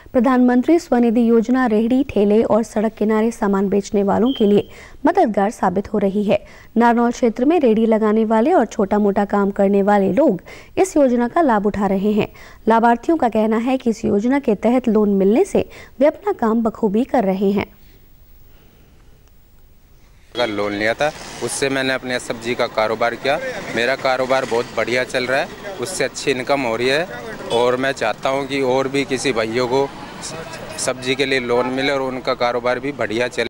प्रधानमंत्री स्वनिधि योजना रेहड़ी, ठेले और सड़क किनारे सामान बेचने वालों के लिए मददगार साबित हो रही है। नारनौल क्षेत्र में रेहड़ी लगाने वाले और छोटा मोटा काम करने वाले लोग इस योजना का लाभ उठा रहे हैं। लाभार्थियों का कहना है कि इस योजना के तहत लोन मिलने से वे अपना काम बखूबी कर रहे हैं। का लोन लिया था, उससे मैंने अपने सब्जी का कारोबार किया। मेरा कारोबार बहुत बढ़िया चल रहा है, उससे अच्छी इनकम हो रही है और मैं चाहता हूं कि और भी किसी भाइयों को सब्जी के लिए लोन मिले और उनका कारोबार भी बढ़िया चले।